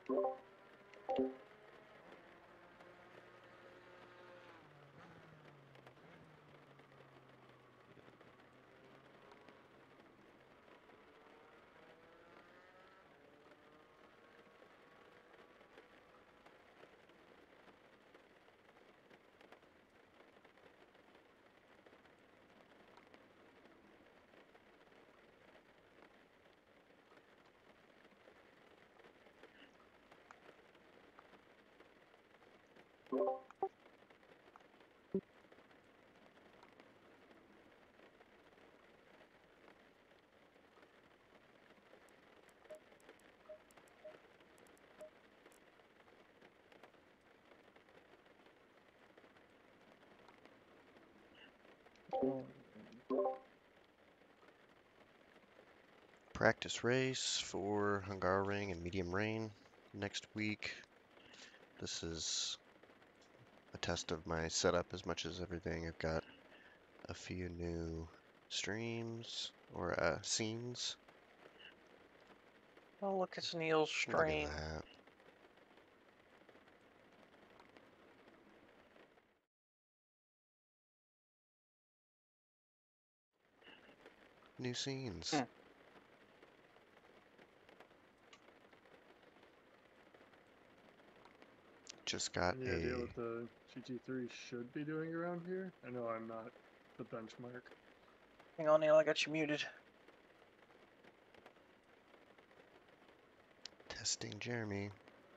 Practice race for Hungaroring and Medium Rain next week. This is a test of my setup as much as everything. I've got a few new streams or scenes. Oh, look, it's Neil's Look at stream. that. New scenes. Just got Any idea what the GT3 should be doing around here? I know I'm not the benchmark. Hang on, Neil, I got you muted. testing Jeremy.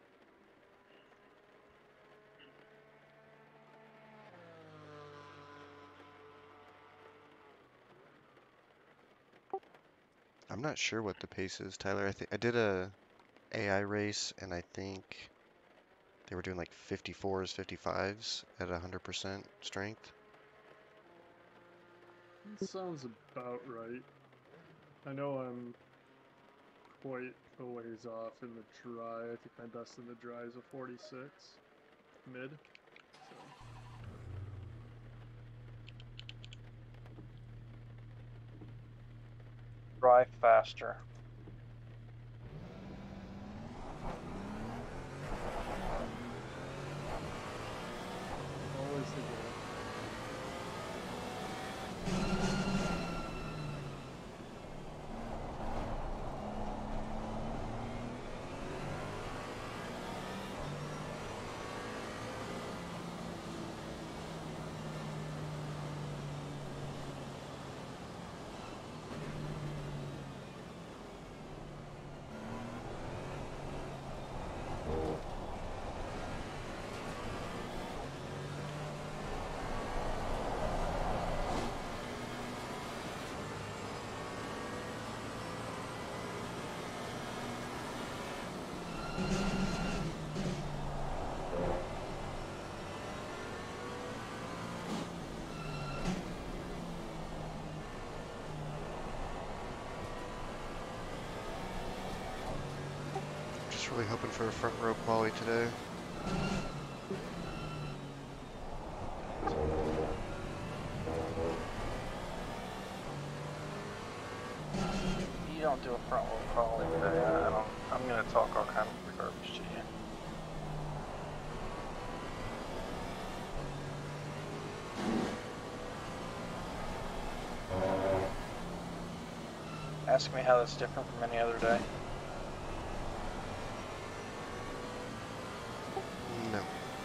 I'm not sure what the pace is, Tyler. I think I did a AI race, and I think they were doing like 54s, 55s at 100% strength. That sounds about right. I know I'm quite a ways off in the dry. I think my best in the dry is a 46 mid. So. Drive faster. Always the goal. Just really hoping for a front row quality today. You don't do a front wheel crawling today. I'm gonna talk all kind of garbage to you. Ask me how that's different from any other day. No.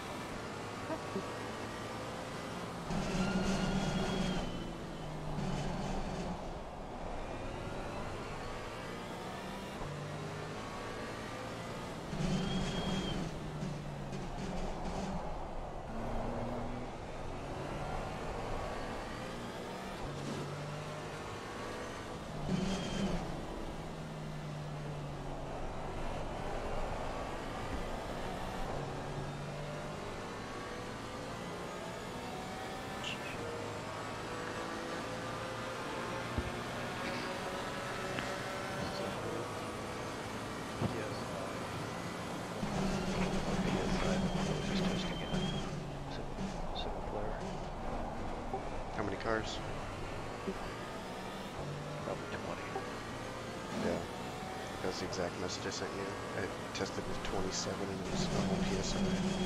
How many cars? Probably 20. Yeah. that's the exact message I sent you. I tested with 27 and it was a whole PSI.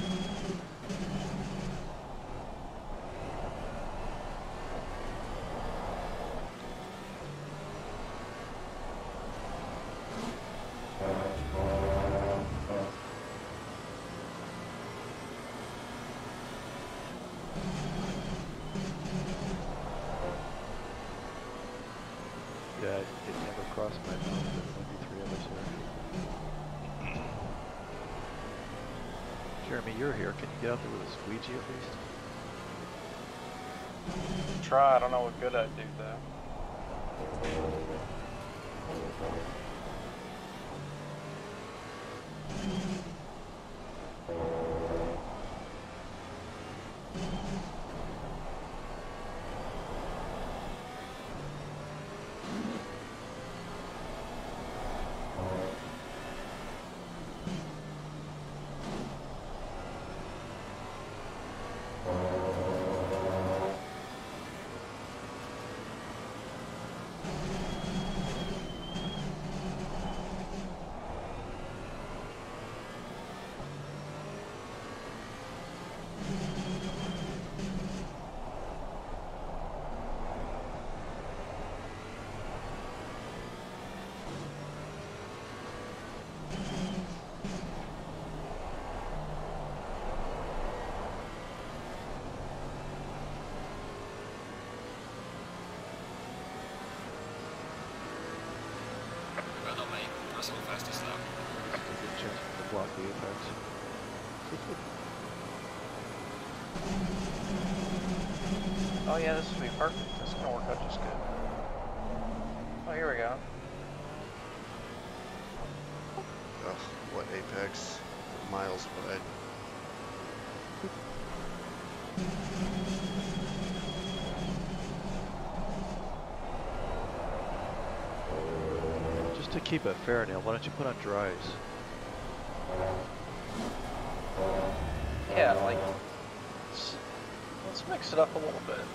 Yeah, it never crossed my mind that there might be 3 of us here. Jeremy, you're here. Can you get out there with a squeegee at least? Try, I don't know what good I'd do though. Well, mate, that's all fast as that. This is a good chance to block the apex. Oh yeah, this would be perfect. This is gonna work out just good. Oh, here we go. Ugh, what apex? Miles wide. Just to keep it fair, Neil, why don't you put on dries? Yeah, like, let's mix it up a little bit.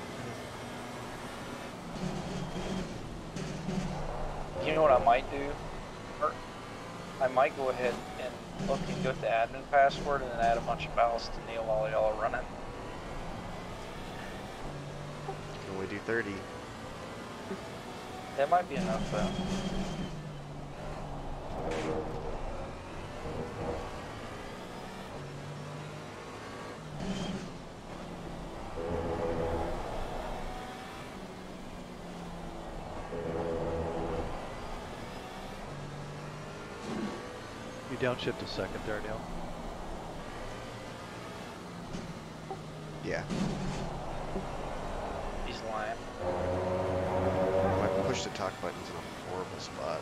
You know what I might do? I might go ahead and look and get the admin password and then add a bunch of ballast to Neil while y'all are running. Can we do 30? That might be enough though. You downshift a second there, Neil. Yeah. He's lying. My push to talk button's in a horrible spot.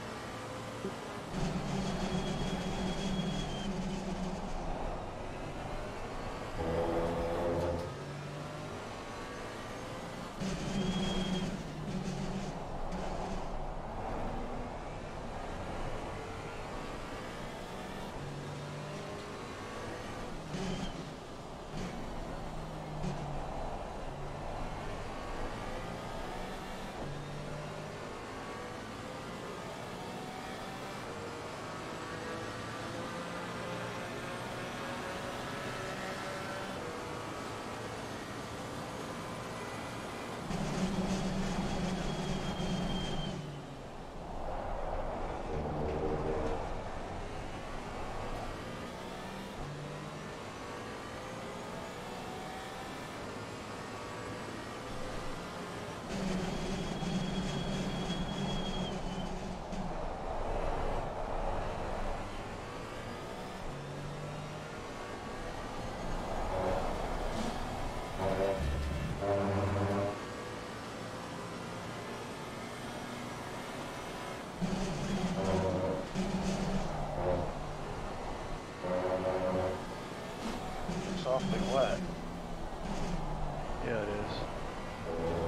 It's awfully wet. Yeah, it is.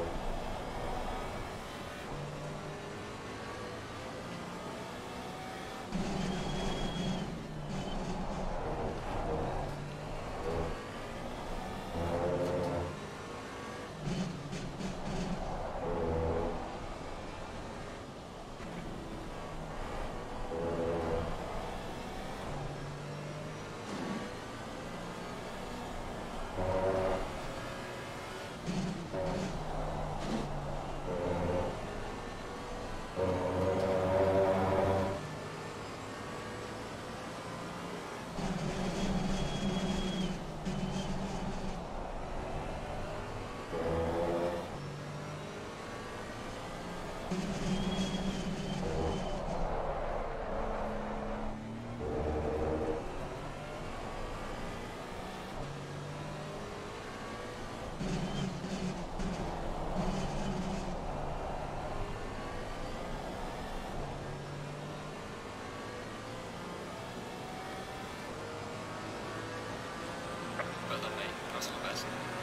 Russell best.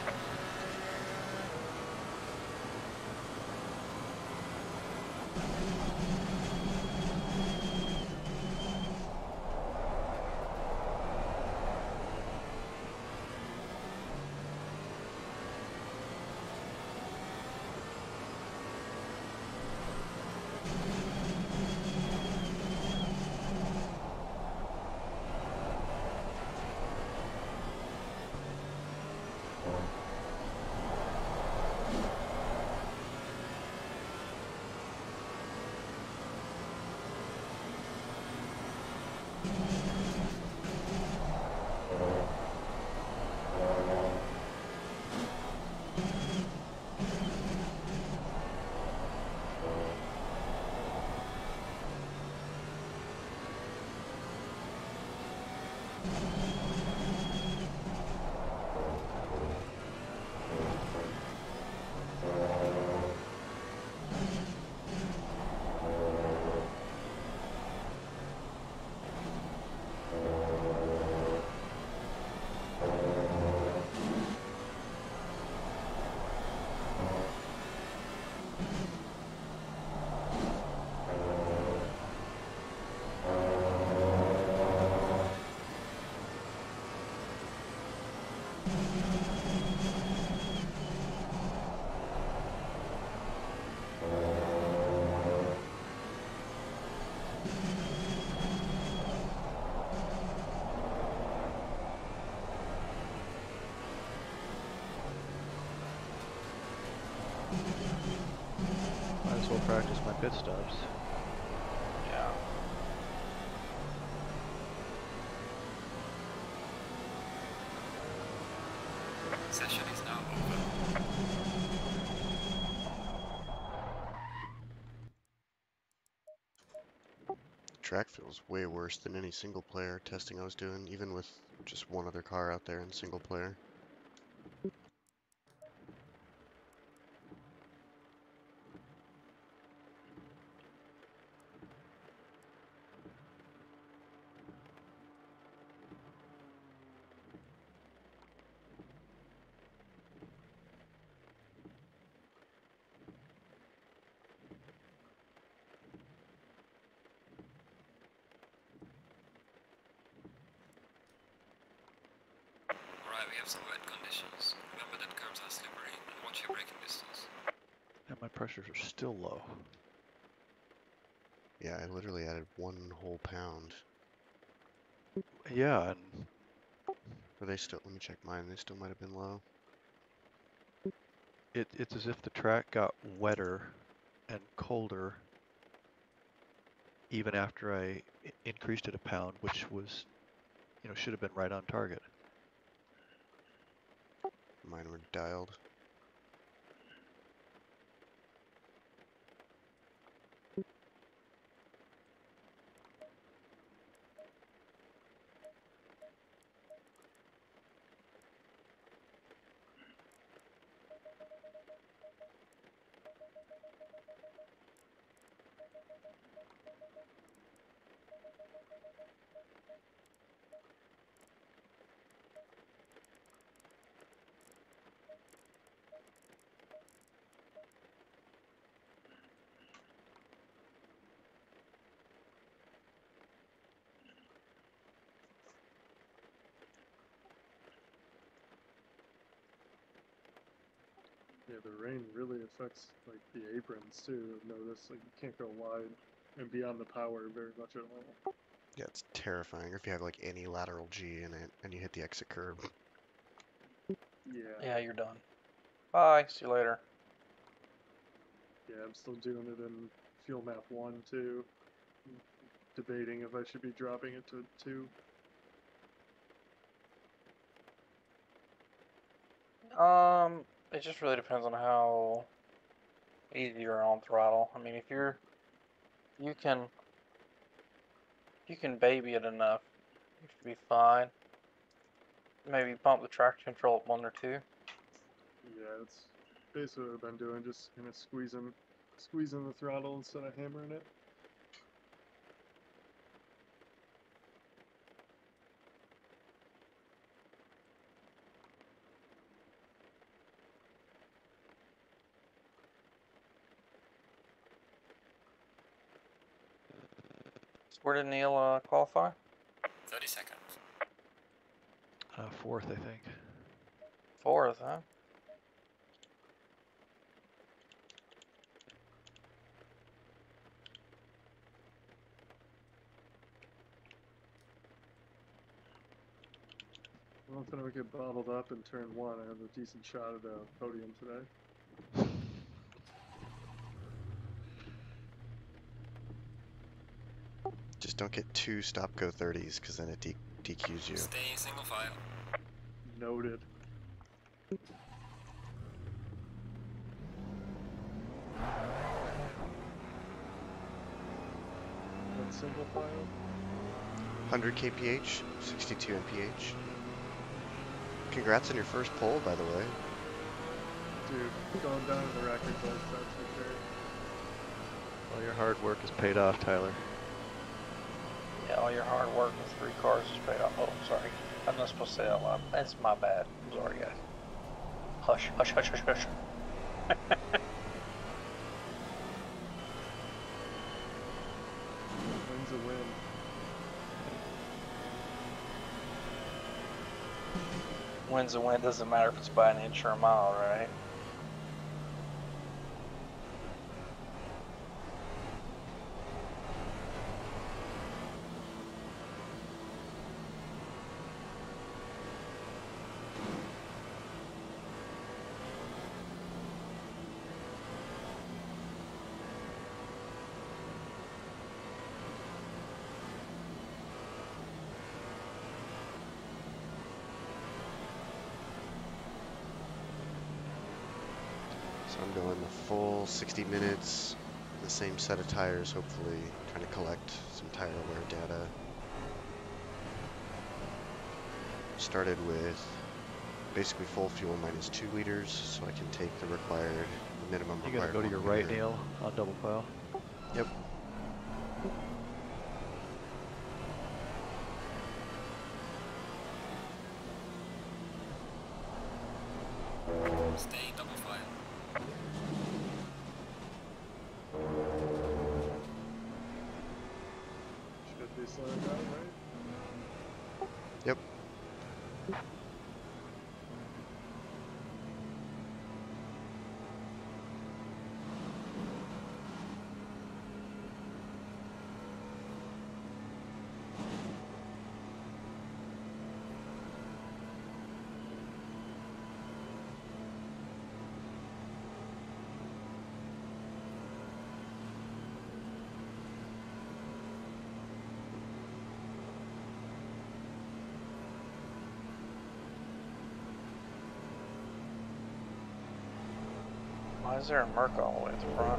Might as well practice my pit stops. Yeah. Session is now over. Track feels way worse than any single player testing I was doing, even with just one other car out there in single player. Alright, we have some wet conditions. Remember that curbs are slippery and watch your braking distance. And my pressures are still low. Yeah, I literally added 1 whole pound. Yeah, and Are they still, let me check mine, they still might have been low. it's as if the track got wetter and colder even after I increased it a pound, which was, should have been right on target. Mine were dialed. Yeah, the rain really affects like the aprons too. I've noticed like you can't go wide and be on the power very much at all. Yeah, it's terrifying. Or if you have like any lateral G in it and you hit the exit curb. Yeah. Yeah, you're done. Bye. See you later. Yeah, I'm still doing it in fuel map 1 too. Debating if I should be dropping it to 2. It just really depends on how easy you're on throttle. I mean, if you can baby it enough, you should be fine. Maybe bump the traction control up 1 or 2. Yeah, that's basically what I've been doing, just kind of squeezing the throttle instead of hammering it. Where did Neil qualify? 32nd. Fourth, I think. Fourth, huh? Well, if I don't get bottled up in turn 1, I have a decent shot at a podium today. Just don't get 2 stop-go 30s, because then it DQs you. Stay in single file. Noted. What single file? 100 kph, 62 mph. Congrats on your first pole, by the way. Dude, going down in the record books, that's for sure. All your hard work is paid off, Tyler. Yeah, all your hard work with 3 cars is paid off. Oh, sorry. I'm not supposed to say that loud. That's my bad. I'm sorry, guys. Hush, hush, hush, hush, hush. Win's a win. Win's a win. Doesn't matter if it's by an inch or a mile, right? So I'm going the full 60 minutes, the same set of tires, hopefully, trying to collect some tire wear data. Started with basically full fuel minus 2 liters, so I can take the required, minimum You gotta required go to your 1 right, liter. Neil, on double file. Yep. Stay in double file. Should be slowing down, right? Yep. Why is there a Merc all the way at the front?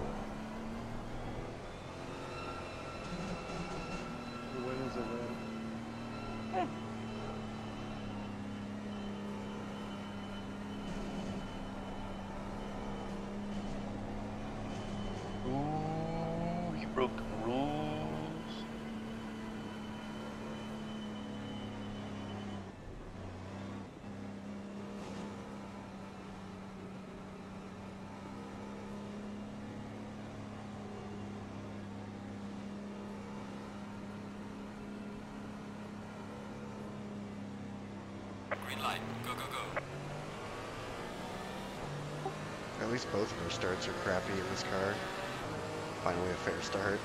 The win is a win. Ooh, he broke the rules. Green light. Go, go, go. At least both of our starts are crappy in this car. Finally a fair start.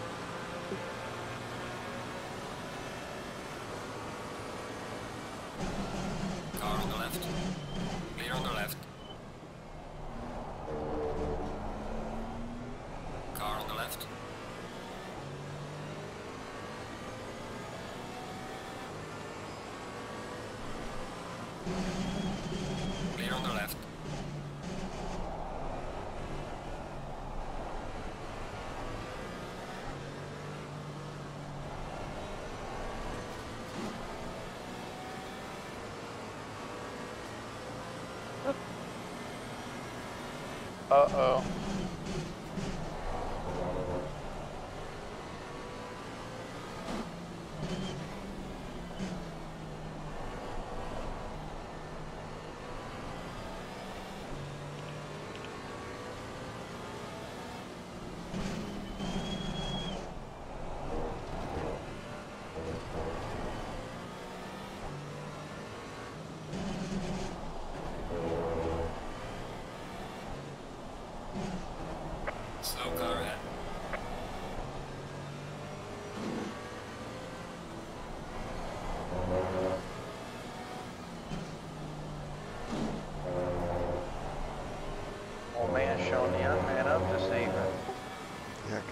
Car on the left. Clear on the left. Car on the left. Clear on the left. Uh-oh.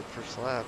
first lap.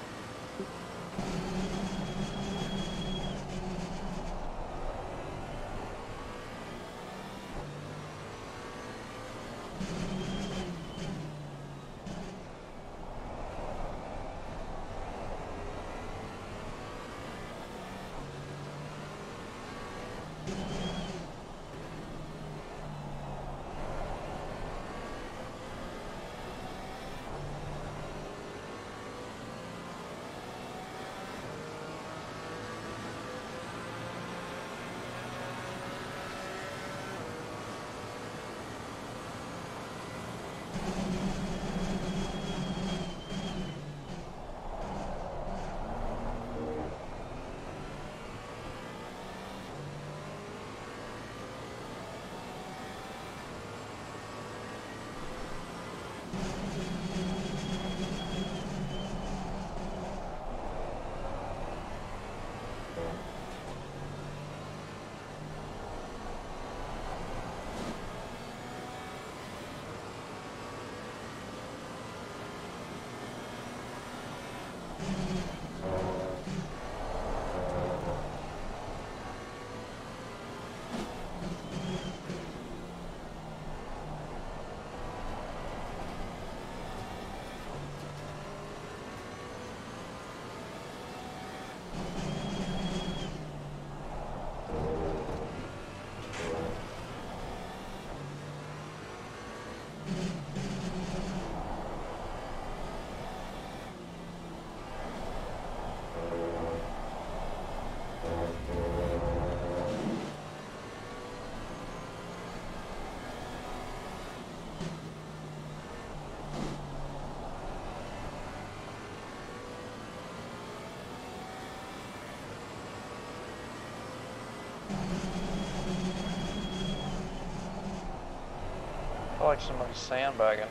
I feel like somebody's sandbagging.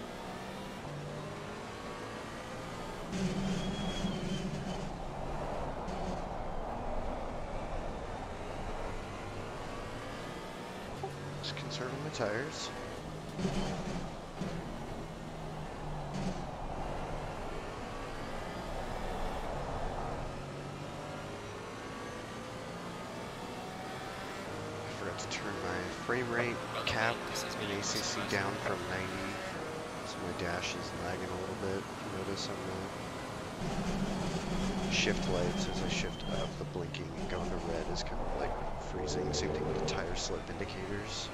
Just conserving my tires. I forgot to turn my frame rate cap in ACC down from 90, so my dash is lagging a little bit. If you notice on the shift lights, as I shift up, the blinking and going to red is kind of like freezing. Same thing with the tire slip indicators.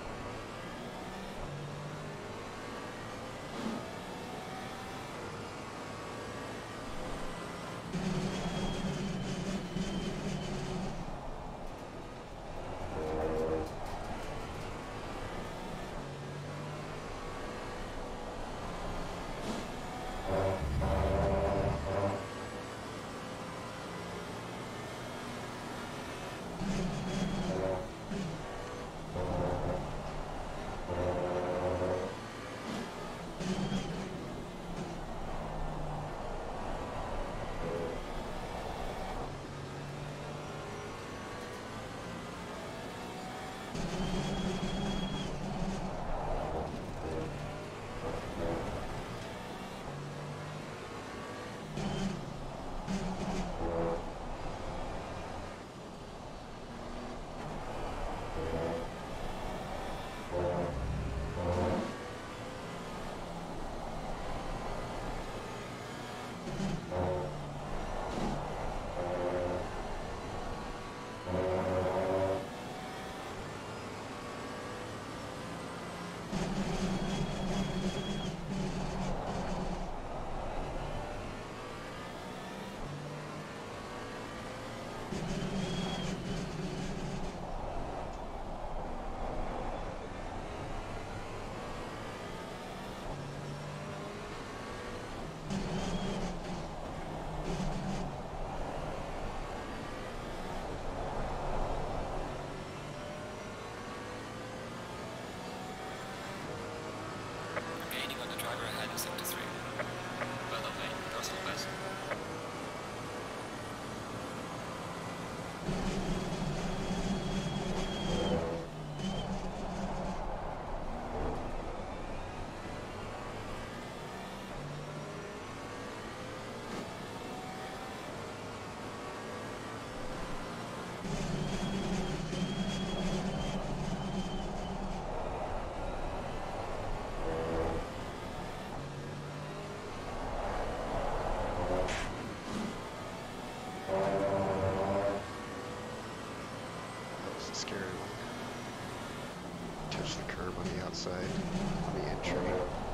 curb on the outside, on the entry.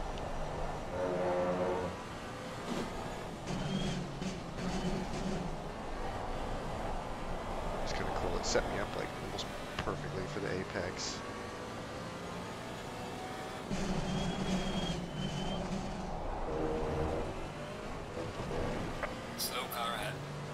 It's kind of cool. It set me up like almost perfectly for the apex. Slow car ahead.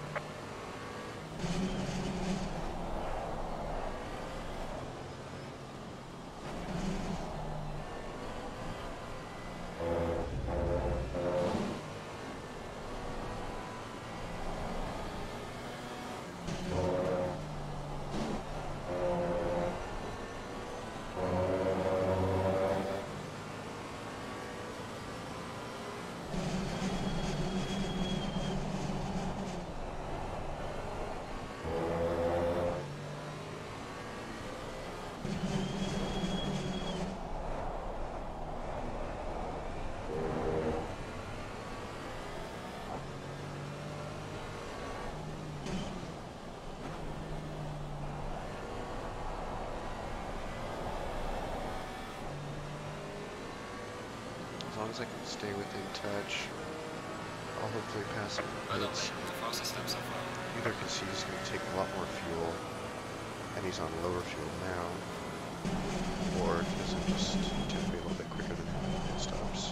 As long as I can stay within touch, I'll hopefully pass him. Well done, It's mate. The fastest lap so far. either because he's going to take a lot more fuel, and he's on lower fuel now, or because I just tend to be a little bit quicker than him in pit stops.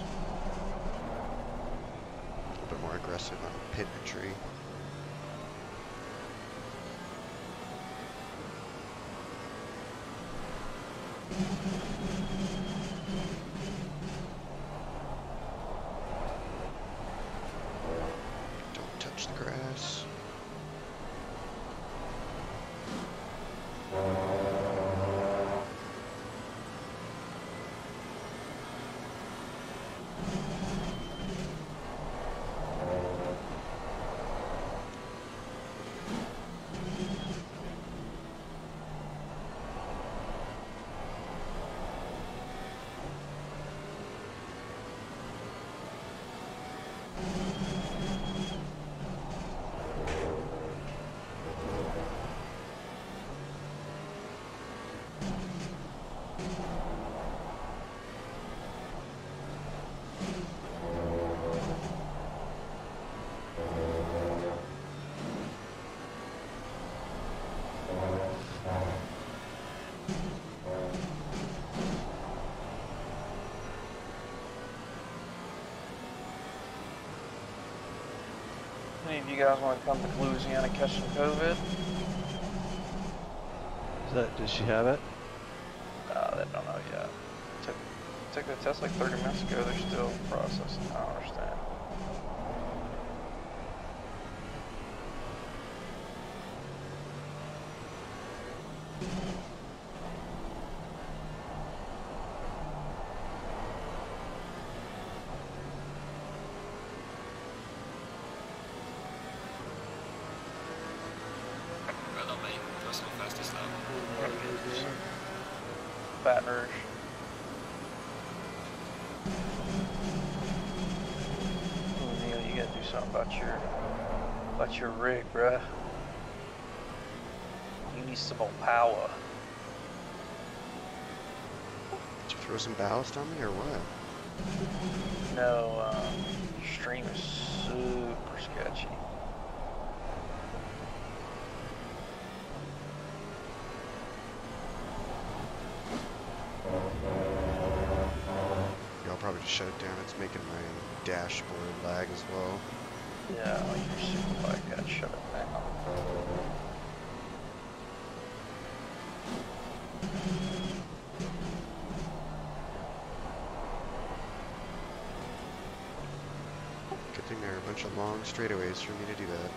A little bit more aggressive on pit entry. Don't touch the grass. Any of you guys want to come to Louisiana catch some COVID? Does she have it? They don't know yet. Took the test like 30 minutes ago. They're still processing. I don't understand. Well done, mate. Personal fastest lap. Baton Rouge. Ooh, Neil, you gotta do something about your rig, bruh. You need some more power. Did you throw some ballast on me or what? No, stream is super sketchy. Y'all probably just shut it down. It's making my dashboard lag as well. Yeah, like your super bike got shut it down. Good thing there are a bunch of long straightaways for me to do that.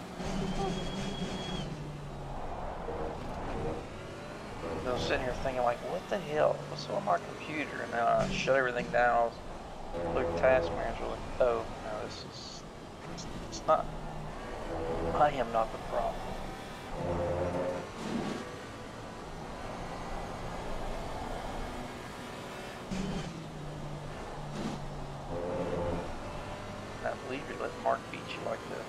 I was sitting here thinking like, what the hell? What's on my computer? And then I shut everything down. Look, task manager, like, oh, no, it's not. I am not the problem. I can't believe you let Mark beat you like this.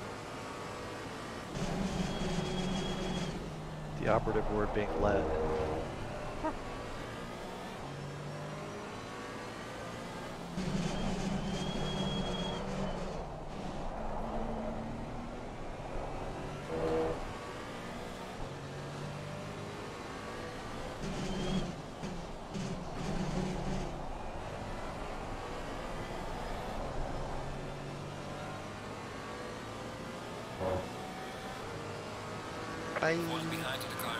The operative word being led. Bye. Falling behind to the